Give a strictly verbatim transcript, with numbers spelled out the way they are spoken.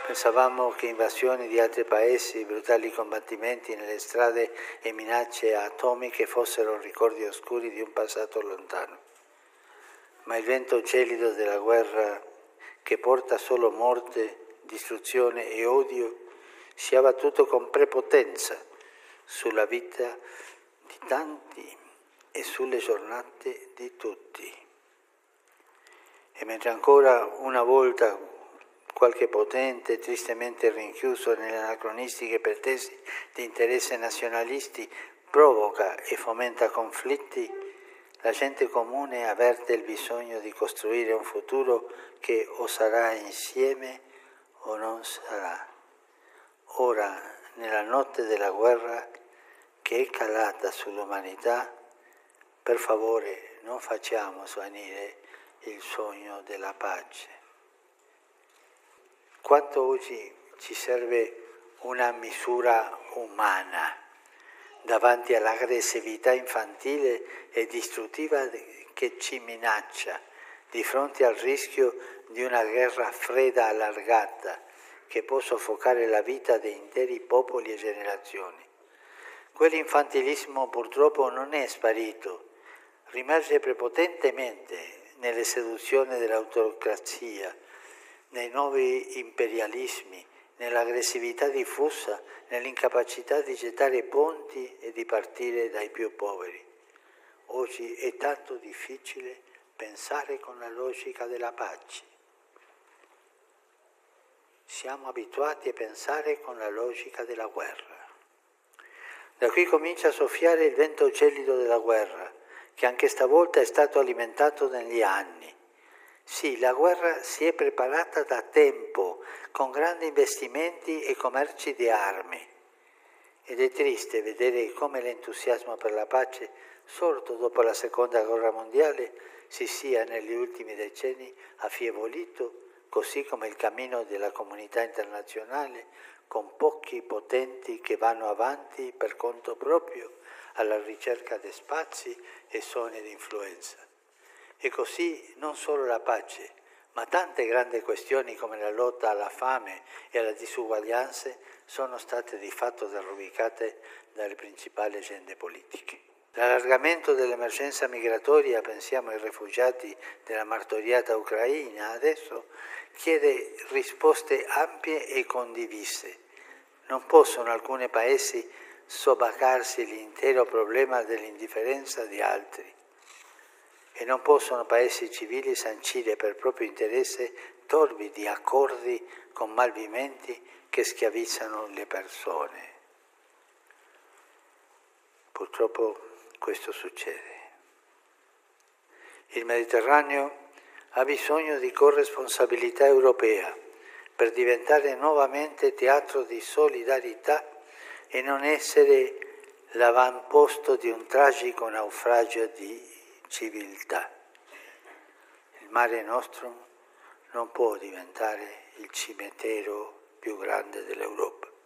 Pensavamo che invasioni di altri paesi, brutali combattimenti nelle strade e minacce atomiche fossero ricordi oscuri di un passato lontano. Ma il vento gelido della guerra, che porta solo morte, distruzione e odio, si è abbattuto con prepotenza sulla vita di tanti e sulle giornate di tutti. E mentre ancora una volta qualche potente, tristemente rinchiuso nelle anacronistiche pretese di interessi nazionalisti, provoca e fomenta conflitti, la gente comune avverte il bisogno di costruire un futuro che o sarà insieme o non sarà. Ora, nella notte della guerra che è calata sull'umanità, per favore non facciamo svanire il sogno della pace. Quanto oggi ci serve una misura umana davanti all'aggressività infantile e distruttiva che ci minaccia, di fronte al rischio di una guerra fredda allargata che può soffocare la vita di interi popoli e generazioni. Quell'infantilismo purtroppo non è sparito, rimerge prepotentemente nelle seduzioni dell'autocrazia, nei nuovi imperialismi, nell'aggressività diffusa, nell'incapacità di gettare ponti e di partire dai più poveri. Oggi è tanto difficile pensare con la logica della pace. Siamo abituati a pensare con la logica della guerra. Da qui comincia a soffiare il vento gelido della guerra, che anche stavolta è stato alimentato negli anni. Sì, la guerra si è preparata da tempo, con grandi investimenti e commerci di armi. Ed è triste vedere come l'entusiasmo per la pace, sorto dopo la Seconda Guerra Mondiale, si sia negli ultimi decenni affievolito, così come il cammino della comunità internazionale, con pochi potenti che vanno avanti per conto proprio alla ricerca di spazi e zone di influenza. E così non solo la pace, ma tante grandi questioni come la lotta alla fame e alle disuguaglianze sono state di fatto derubicate dalle principali agende politiche. L'allargamento dell'emergenza migratoria, pensiamo ai rifugiati della martoriata Ucraina, adesso chiede risposte ampie e condivise. Non possono alcuni paesi sobbarcarsi l'intero problema dell'indifferenza di altri. E non possono paesi civili sancire per proprio interesse torbidi accordi con malviventi che schiavizzano le persone. Purtroppo questo succede. Il Mediterraneo ha bisogno di corresponsabilità europea per diventare nuovamente teatro di solidarietà e non essere l'avamposto di un tragico naufragio di civiltà. Il Mare Nostrum non può diventare il cimitero più grande dell'Europa.